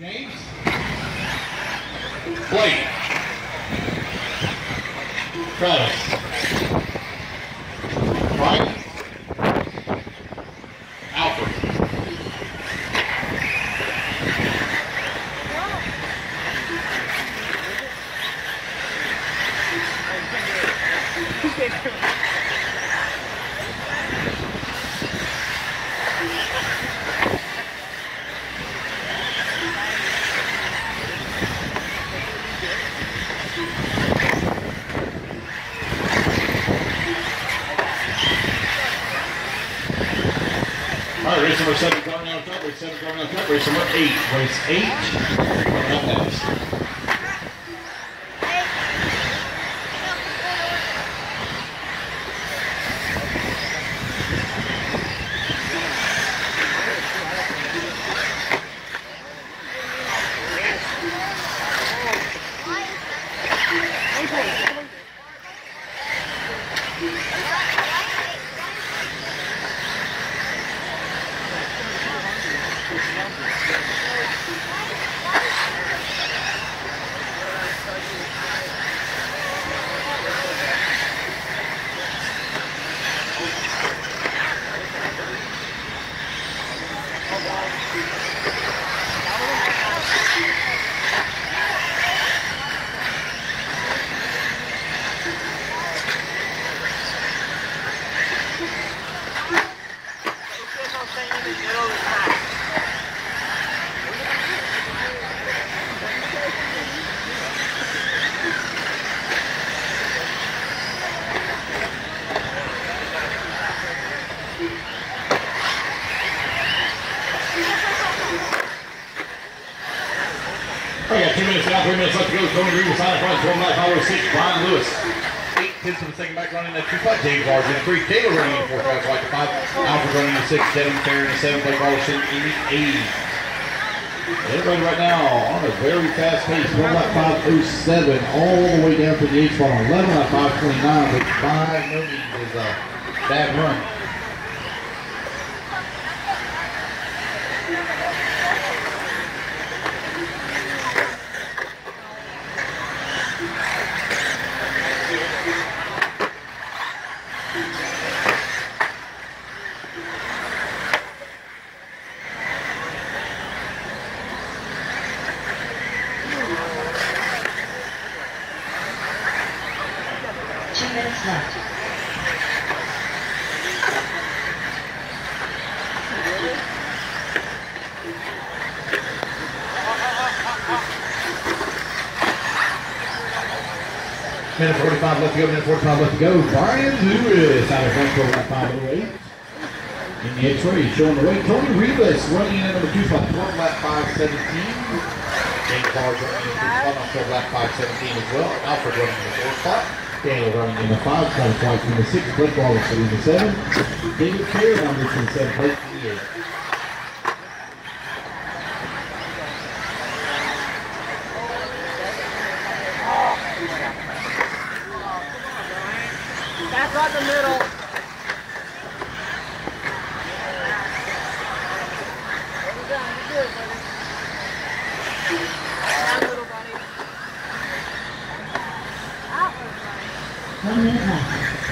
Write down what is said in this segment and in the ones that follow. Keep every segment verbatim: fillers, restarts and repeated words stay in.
James. Blake. Travis. Brian. Alfred. Race number seven, going down top. Race seven, going down top. Race number eight. Race eight. Coming up next. We got two minutes down, three minutes left to go. Tony Rivas on the front, twelve lap, five oh six. Brian Lewis, eight tenths of a second back running that two five. James Bars in three. Taylor running in four, Travis White to five. Alfred running in six. Devin Fair in seven. Blake Robertson in the eight. Everybody right now on a very fast pace. twelve lap five oh seven all the way down to the eighth spot on eleven lap five twenty-nine, which by no means is a bad run. Two minutes left. Minute forty-five left to go, minute forty-five left to go. Brian Lewis out of front, twelve lap five oh eight. In the X-ray, showing the way. Tony Rivas running in at number two spot, twelve lap five seventeen. James Bars running in at twelve lap five seventeen as well. Alfred running in the fourth spot. Daniel running in the five, Travis White in the six, Blake Robertson in the seven. David Fair numbers in the seven, Blake in the eight. That's right in the middle. Hold down, you're good, buddy. Down, little buddy. Outward, buddy. One minute left.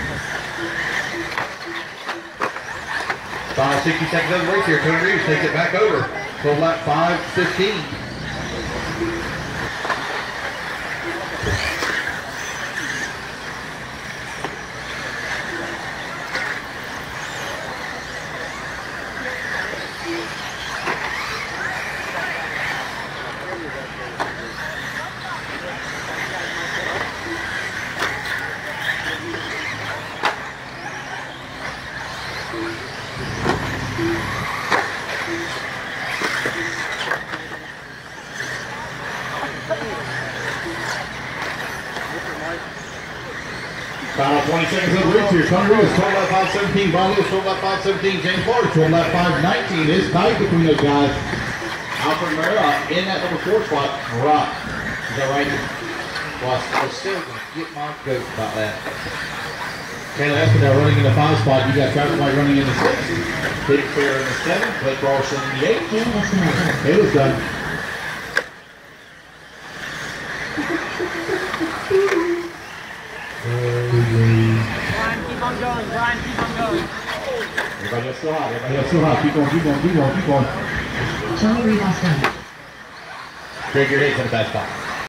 Final sixty seconds of the race here. Tony Reeves takes it back over. twelve lap five fifteen. Final twenty seconds of the race here. Tony Rivas, twelve lap five seventeen. Brian Lewis, twelve lap five seventeen. James Bars, twelve lap five nineteen. It's tight between those guys. Alfred Mara in that number four spot. Rock. Is that right? Well, I was still going to get my goat about that. Taylor Espinel running in the five spot. You got Travis White running in the six. Big Fair in the seven. Blake Robertson in the eight. It was done. Brian, keep on going. Everybody else still hot. Everybody else still hot. Keep going, keep going, keep going, keep going. Tony Rivas done. Drag your head to the best spot.